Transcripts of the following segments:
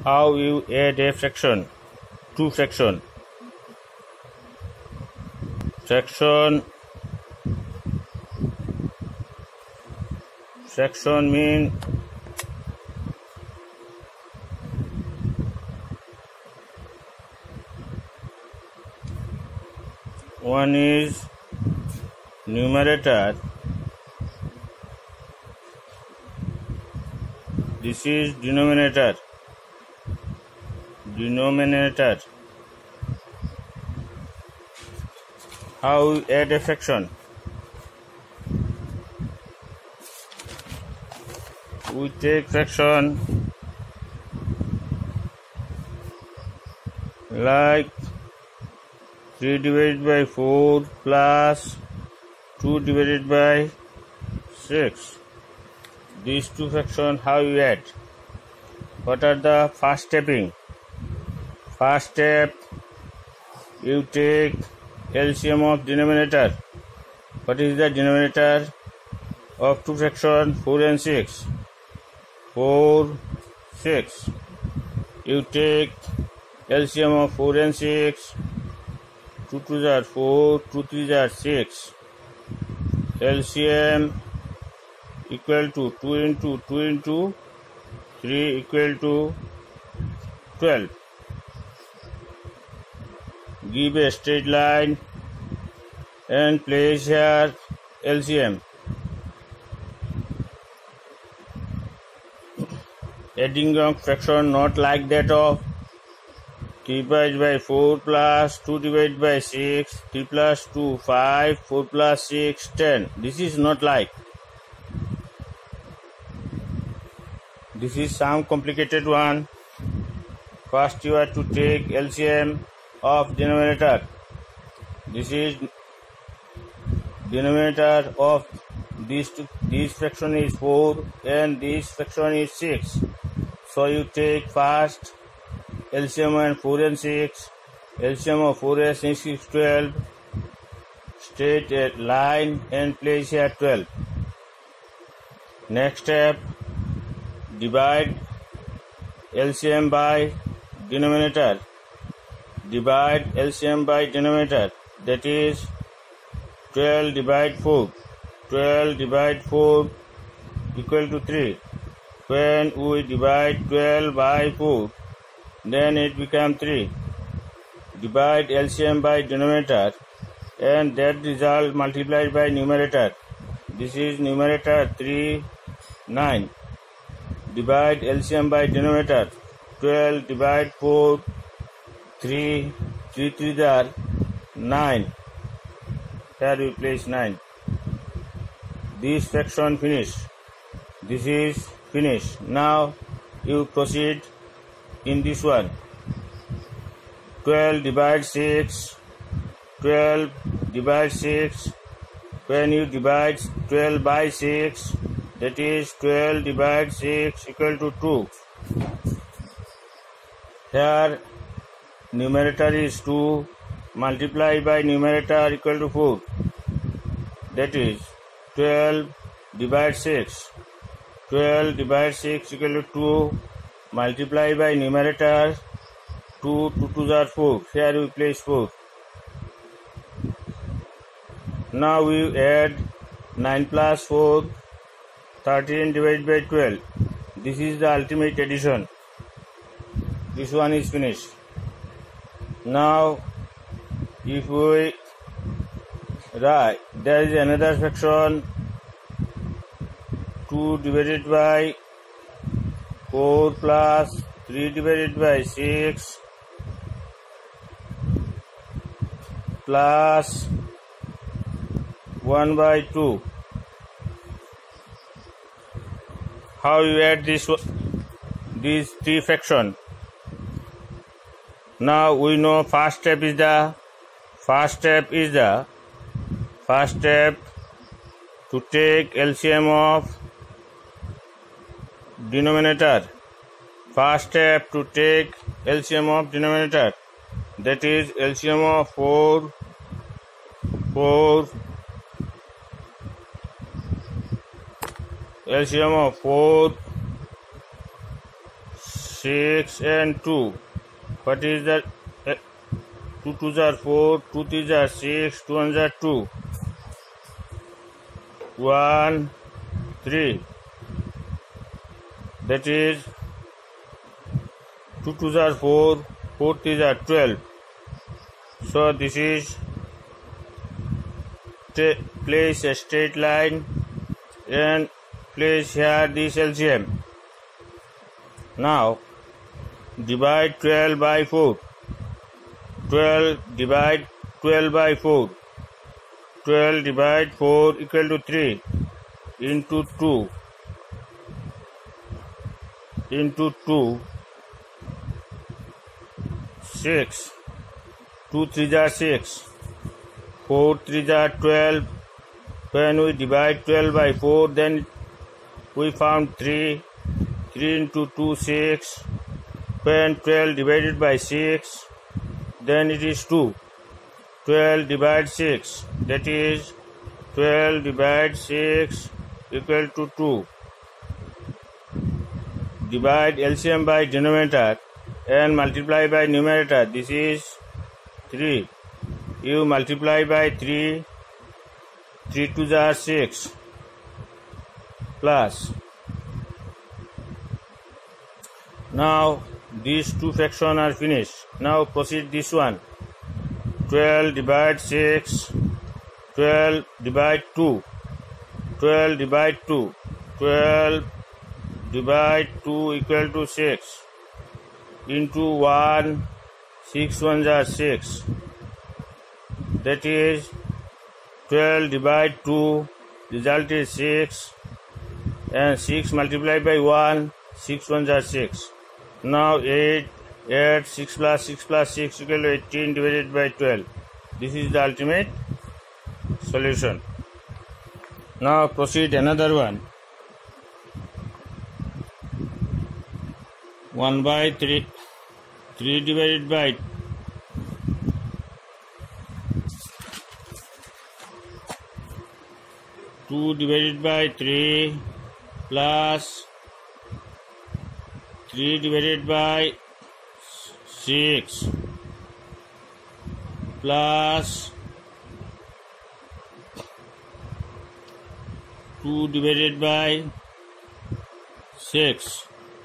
how you add a fraction to fraction. Fraction mean one is numerator, this is denominator. How you add a fraction? We take fraction like 3 divided by 4 plus 2 divided by 6. These two fractions, how you add? What are the first stepping? First step, you take LCM of denominator. What is the denominator of two fractions? 4 and 6. 4, 6. You take LCM of 4 and 6. 2 2s are 4, 2 3s are 6. LCM equal to 2 into 2 into 3 equal to 12. Give a straight line and place here LCM. Adding a fraction not like that of 3 divided by 4 plus 2 divided by 6, 3 plus 2, 5, 4 plus 6, 10. This is not like. This is some complicated one. First you have to take LCM of denominator. This is denominator of this fraction is 4 and this fraction is 6. So you take first LCM and 4 and 6. LCM of 4 and 6 is 12. Straight a line and place here 12. Next step, divide LCM by denominator. Divide LCM by denominator. That is 12 divide 4. 12 divide 4 equal to 3. When we divide 12 by 4, then it becomes 3. Divide LCM by denominator and that result multiplied by numerator. This is numerator 3, 9. Divide LCM by denominator. 12 divide 4, 3, 3 3s are 9. Here we place 9. This fraction finished. This is finished. Now you proceed in this one. 12 divide 6. 12 divide 6. When you divide 12 by 6, that is 12 divide 6 equal to 2. Here numerator is 2, multiply by numerator equal to 4. That is 12 divide 6. 12 divide 6 equal to 2, multiply by numerator 2, 2 2s are 4. Here we place 4. Now we add 9 plus 4, 13 divided by 12. This is the ultimate addition. This one is finished. Now if we write, there is another fraction 2 divided by 4 plus 3 divided by 6 plus 1 by 2. How you add these three fractions? Now we know first step to take LCM of denominator. First step to take LCM of denominator. That is LCM of 4, LCM of 4, 6 and 2. What is the 2 2s are 4, 2 3s are 6, 2 1s are 2. 1 3. That is 2 2s are 4, 4 3s are 12. So this is place a straight line and place here this LCM. Now divide 12 by 4. 12 divide 12 by 4. 12 divide 4 equal to 3 into 2 into 2 6. 2 3s are 6. 4 3s are 12. When we divide 12 by 4, then we found 3. 3 into 2 6. When 12 divided by 6, then it is 2. 12 divide 6, that is 12 divide 6 equal to 2. Divide LCM by denominator and multiply by numerator. This is 3. You multiply by 3. 3 2s are 6 plus. Now these two fractions are finished. Now proceed this one. 12 divide 6. 12 divide 2. 12 divide 2. 12 divide 2 equal to 6 into 1. 6 1s are 6. That is 12 divide 2. Result is 6. And 6 multiplied by 1. 6 1s are 6. Now 8. 6 plus 6 plus 6 equal to 18 divided by 12. This is the ultimate solution. Now proceed another one. 1 by 3. 3 divided by 2 divided by 3 plus 3 divided by 6 plus 2 divided by 6.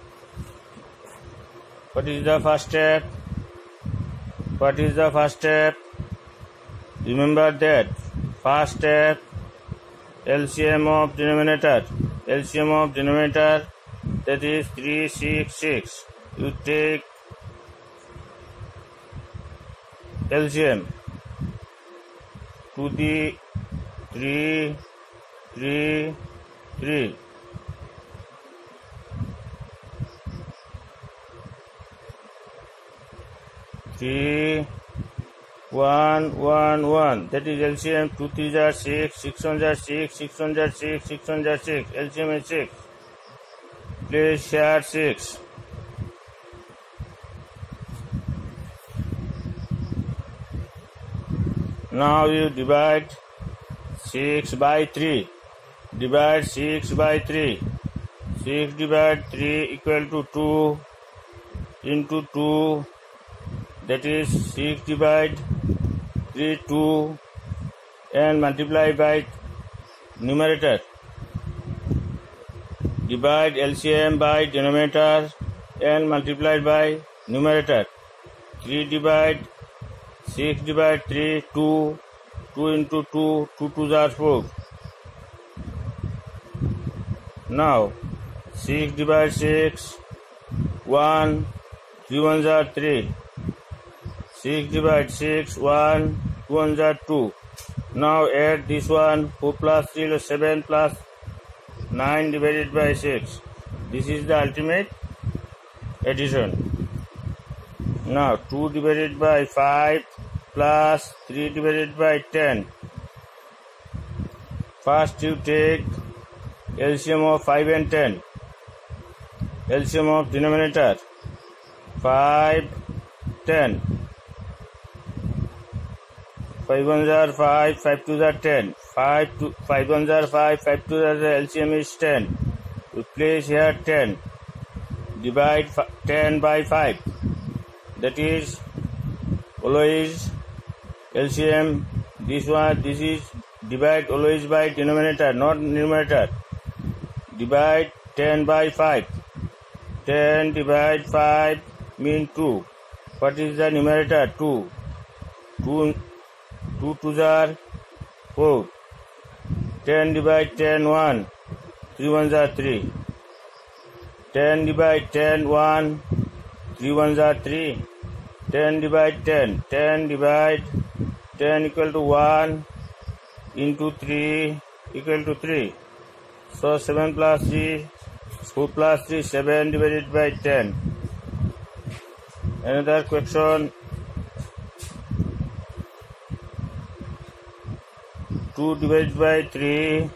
What is the first step? What is the first step? Remember that first step, LCM of denominator. LCM of denominator, that is 3 6 6. You take LCM to the 3 3 3. Three, 1 1 1. That is LCM. 2 3s are 6, 6 1s are 6, 6 1s are 6, 6 1s are 6. LCM is 6. Place here 6. Now you divide 6 by 3. Divide 6 by 3. 6 divide 3 equal to 2 into 2. That is 6 divide 3 2 and multiply by numerator. Divide LCM by denominator and multiply by numerator. 3 divide 6 divide 3 2. 2 into 2. 2 2s are 4. Now 6 divide 6. 1. 3 1s are 3. 6 divide 6, 1, 2 1s are 2. Now add this one, 4 plus 3 is 7 plus 9 divided by 6. This is the ultimate addition. Now 2 divided by 5 plus 3 divided by 10. First you take LCM of 5 and 10. LCM of denominator 5, 10. 5 1s are 5, 5 2s are 10. 5 1s are 5, 5 2s are the LCM is 10. We place here 10. divide 10 by 5. That is always LCM. This is divide always by denominator, not numerator. Divide 10 by 5. 10 divide 5 mean 2. What is the numerator? 2. 2 2 are 4. 10 divide 10 1. 3 ones are 3. 10 divide 10 1. 3 ones are 3. 10 divide 10. 10 divide 10 equal to 1 into 3 equal to 3. So 7 plus 3, 4 plus 3, 7 divided by 10. Another question. 2 divided by 3,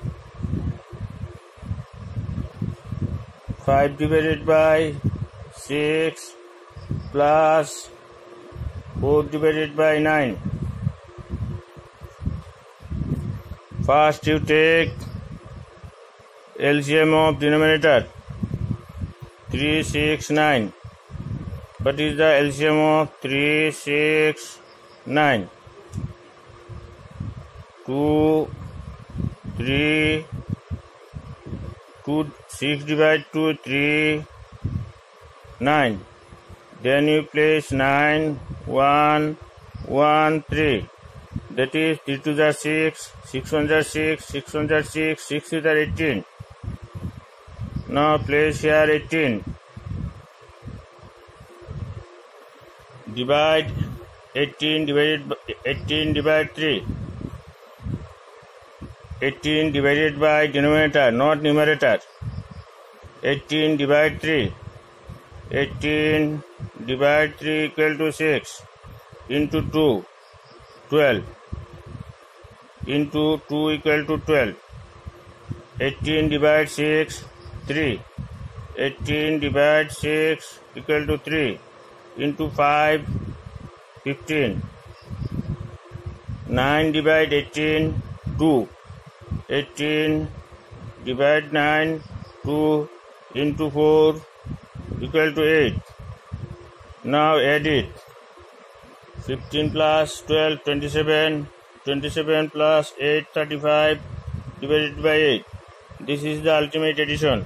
5 divided by 6 plus 4 divided by 9. First you take LCM of denominator 3, 6, 9. What is the LCM of 3, 6, 9? 2, 3, 2, 6 divide 2, 3, 9. Then you place 9, 1, 1, 3. That is 3 2 are 6, 6 1 are 6, 6 1 are 6, 6 3 are 18. Now place here 18. Divide 18 divided by 18 divide 3. 18 divided by denominator, not numerator. 18 divide 3. 18 divide 3 equal to 6 into 2, 12. Into 2 equal to 12. 18 divide 6, 3. 18 divide 6 equal to 3. Into 5, 15. 9 divide 18, 2. 18 divide 9, 2 into 4 equal to 8. Now add it. 15 plus 12, 27. 27 plus 8, 35 divided by 8. This is the ultimate addition.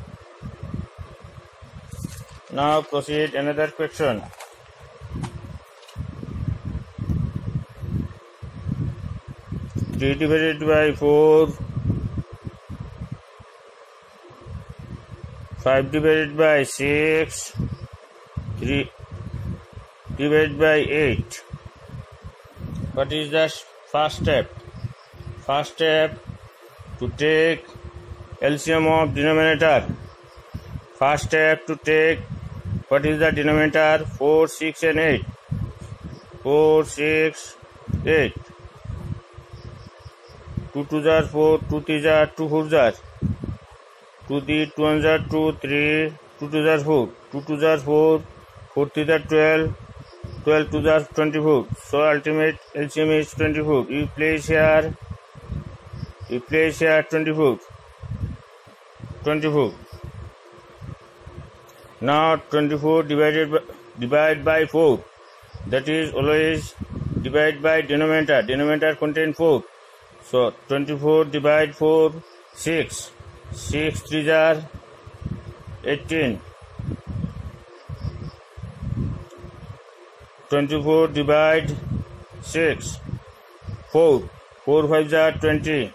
Now proceed another question. Three divided by 4, 5 divided by 6, 3 divided by 8. What is the first step? First step to take LCM of denominator. First step to take what is the denominator? 4, 6 and 8. 4, 6, 8. 2 2 are 4, 2 3 are 2 4 are 2 3 2 1 are 2 3 2 2 are 4 2 2 are 4 4 3 are 12 12 2 are 24. So ultimate LCM is 24. You place here 24. 24. Now 24 divide by 4. That is always divide by denominator. Denominator contains 4. So 24 divide 4, 6. 6 3 are 18. 24 divide 6. 4. 4 5 are 20.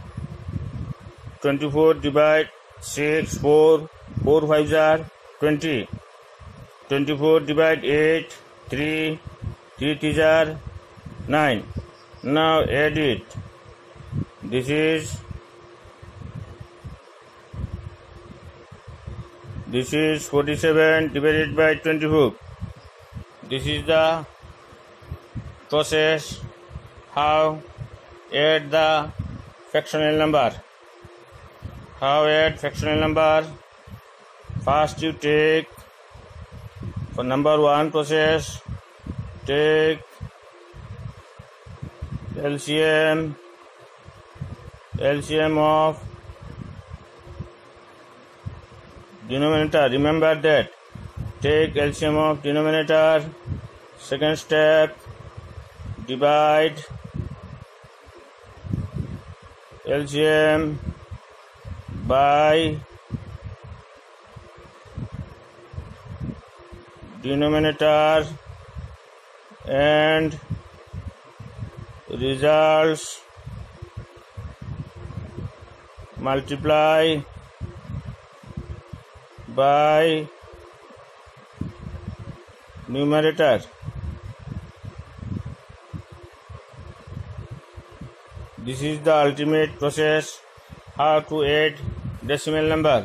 24 divide 6, 4. 4 5 are 20. 24 divide 8, 3. 3 3 are 9. Now add it. This is 47 divided by 24. This is the process how add the fractional number. How add fractional number? First you take for number 1 process, take LCM of denominator. Remember that Take LCM of denominator. Second step, divide LCM by denominator and results multiply by numerator. This is the ultimate process how to add decimal number.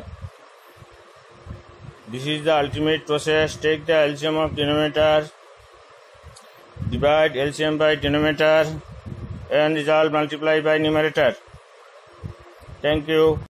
This is the ultimate process. Take the LCM of denominator, divide LCM by denominator and result multiply by numerator. Thank you.